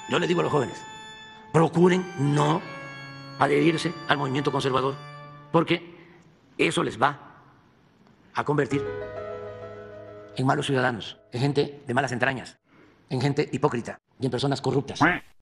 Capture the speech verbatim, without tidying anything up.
yo les digo a los jóvenes, procuren no adherirse al movimiento conservador, porque eso les va a convertir en malos ciudadanos, en gente de malas entrañas, en gente hipócrita y en personas corruptas.